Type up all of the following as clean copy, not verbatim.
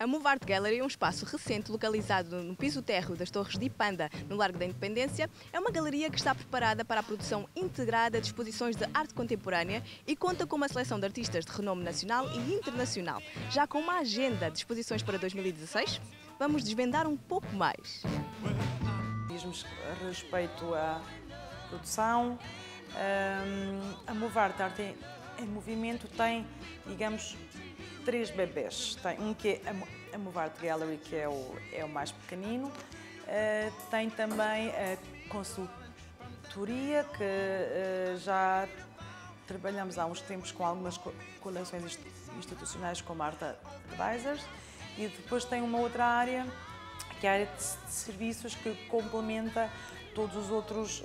A Move Art Gallery é um espaço recente localizado no piso térreo das Torres de Ipanda, no Largo da Independência. É uma galeria que está preparada para a produção integrada de exposições de arte contemporânea e conta com uma seleção de artistas de renome nacional e internacional. Já com uma agenda de exposições para 2016, vamos desvendar um pouco mais. Diz-nos respeito à produção, a Move Art em Movimento tem, digamos, três bebés. Tem um que é a Move Art Gallery, que é o mais pequenino. Tem também a consultoria, que já trabalhamos há uns tempos com algumas coleções institucionais como Art Advisors. E depois tem uma outra área, que é a área de serviços, que complementa todos os outros,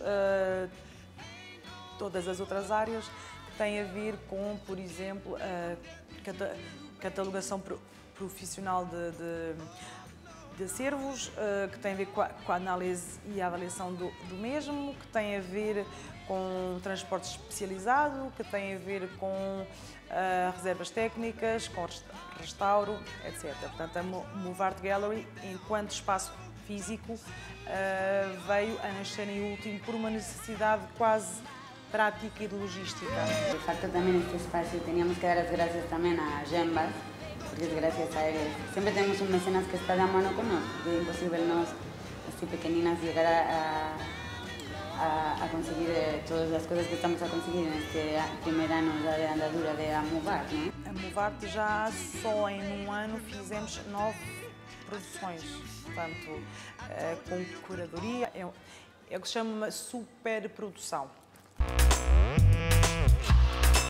todas as outras áreas que têm a ver com, por exemplo, a catalogação profissional de acervos, que tem a ver com a análise e a avaliação do mesmo, que tem a ver com transporte especializado, que tem a ver com reservas técnicas, com restauro, etc. Portanto, a Move Art Gallery, enquanto espaço físico, veio a nascer em último por uma necessidade quase prática e de logística. De facto, también este espacio teníamos que dar las gracias también a Jembas, porque es gracias a él. Siempre tenemos un mecenas que está de mano con nosotros, porque es imposible nos, así pequeñinas, llegar a conseguir todas las cosas que estamos a conseguir en este primer año de andadura de a Move Art, ¿no? A Move Art já só em um ano fizemos 9 produções, portanto, com curadoria, é o que se chama uma superprodução.